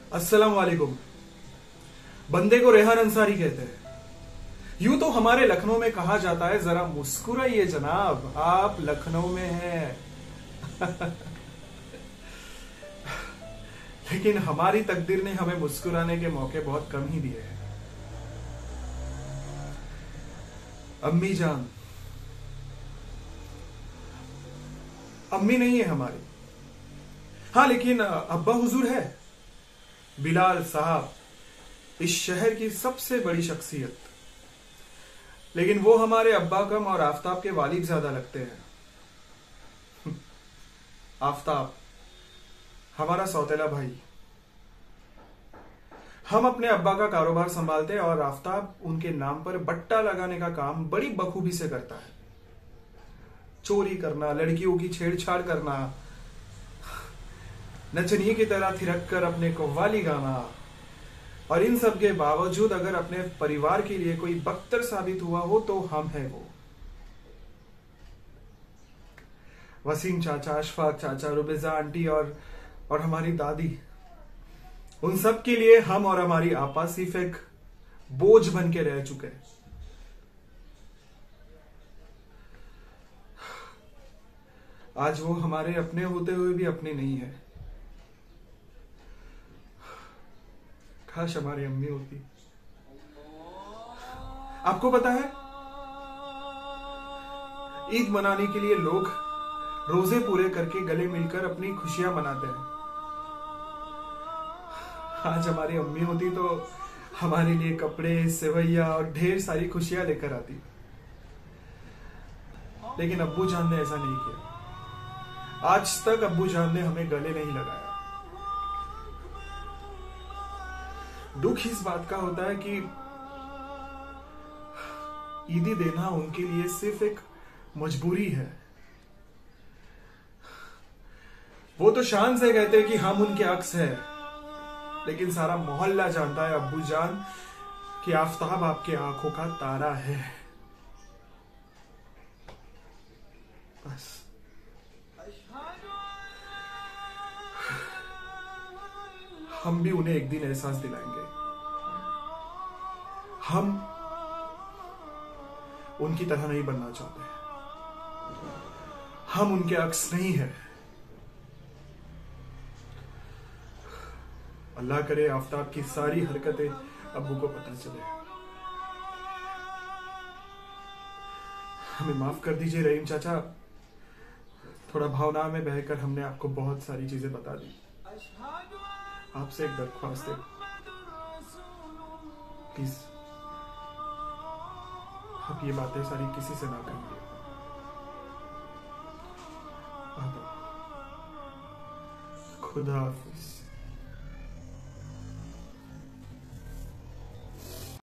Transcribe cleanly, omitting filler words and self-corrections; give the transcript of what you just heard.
अस्सलाम वालेकुम। बंदे को रेहान अंसारी कहते हैं। यूं तो हमारे लखनऊ में कहा जाता है, जरा मुस्कुराइए जनाब, आप लखनऊ में हैं। लेकिन हमारी तकदीर ने हमें मुस्कुराने के मौके बहुत कम ही दिए हैं। अम्मी जान, अम्मी नहीं है हमारी, हाँ लेकिन अब्बा हुजूर है। बिलाल साहब इस शहर की सबसे बड़ी शख्सियत, लेकिन वो हमारे अब्बा कम और आफताब के वालिद ज्यादा लगते हैं। आफताब हमारा सौतेला भाई। हम अपने अब्बा का कारोबार संभालते हैं और आफताब उनके नाम पर बट्टा लगाने का काम बड़ी बखूबी से करता है। चोरी करना, लड़कियों की छेड़छाड़ करना, नचनिए की तरह थिरक कर अपने कव्वाली गाना, और इन सब के बावजूद अगर अपने परिवार के लिए कोई बख्तर साबित हुआ हो तो हम हैं वो। वसीम चाचा, अशफाक चाचा, रुबेजा आंटी और हमारी दादी, उन सब के लिए हम और हमारी आपा सिर्फ एक बोझ बन के रह चुके हैं। आज वो हमारे अपने होते हुए भी अपने नहीं है। काश हमारी अम्मी होती। आपको पता है, ईद मनाने के लिए लोग रोजे पूरे करके गले मिलकर अपनी खुशियां मनाते हैं। आज हमारी अम्मी होती तो हमारे लिए कपड़े, सेवैया और ढेर सारी खुशियां लेकर आती। लेकिन अब्बू जान ने ऐसा नहीं किया। आज तक अब्बू जान ने हमें गले नहीं लगाया। दुख इस बात का होता है कि ईदी देना उनके लिए सिर्फ एक मजबूरी है। वो तो शान से कहते हैं कि हम उनके अक्स हैं, लेकिन सारा मोहल्ला जानता है अब्बू जान कि आफताब आपके आंखों का तारा है। बस हम भी उन्हें एक दिन एहसास दिलाएंगे। हम उनकी तरह नहीं बनना चाहते। हम उनके अक्स नहीं है। अल्लाह करे आफताब की सारी हरकतें अब्बू को पता चले। हमें माफ कर दीजिए रहीम चाचा, थोड़ा भावना में बहकर हमने आपको बहुत सारी चीजें बता दी। आपसे एक दरख्वास्त है, प्लीज आप ये बातें सारी किसी से ना कहिए। खुदा हाफिज।